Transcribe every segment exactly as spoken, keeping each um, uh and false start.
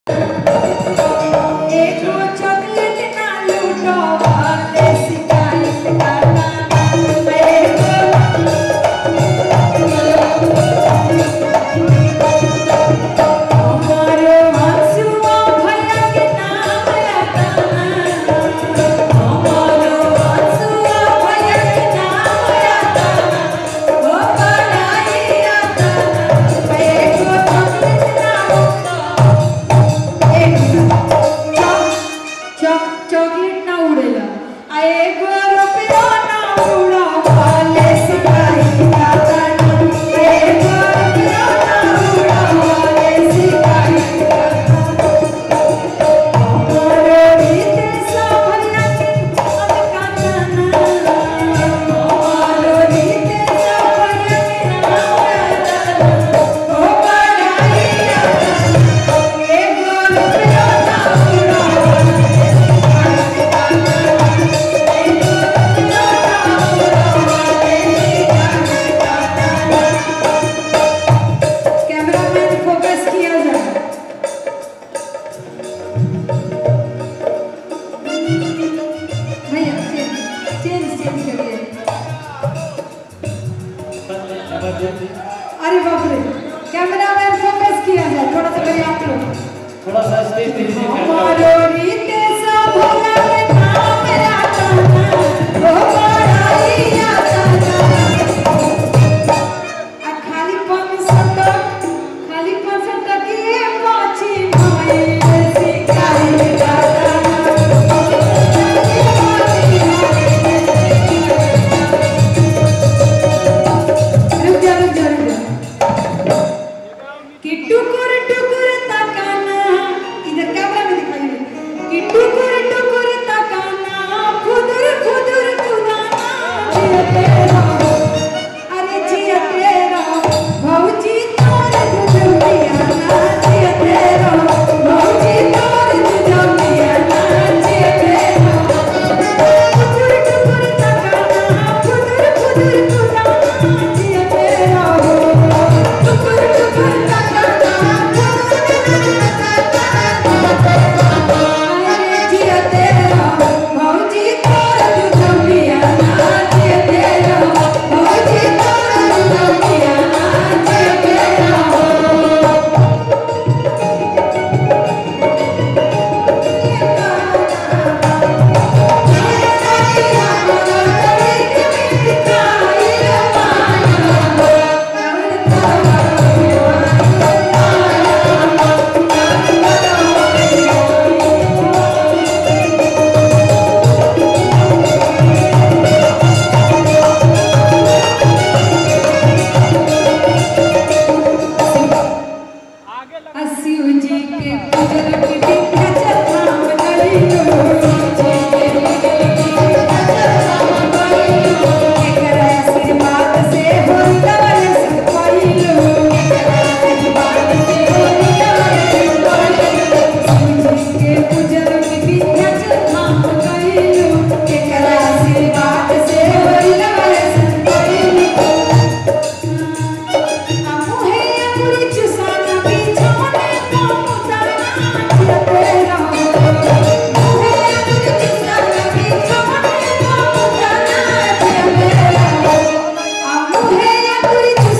अरे बाप रे, कैमरा मैन फोकस किया जाए थोड़ा सा मेरे आप लोग थोड़ा सा स्टेज पे किसी हमारो रीते सब भोला के नाम राता ना ओ बड़ाई आता ना आ खाली पाँच सौ तक खाली पाँच सौ तक ये पाची भाई सिखाई जाता टुकुर टुकुर तकाना इधर कैमरा में दिखाइए कि टुकुर टुकुर तकाना खुदुर खुदुर खुदाना जिया तेरा अरे जिया तेरा भौजी तोर दुनियाना जिया तेरा भौजी तोर दुनियाना जिया तेरा टुकुर टुकुर तकाना खुदुर खुदुर खुदाना जिया तेरा टुकुर टुकुर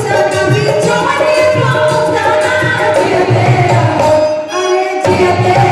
Yeah.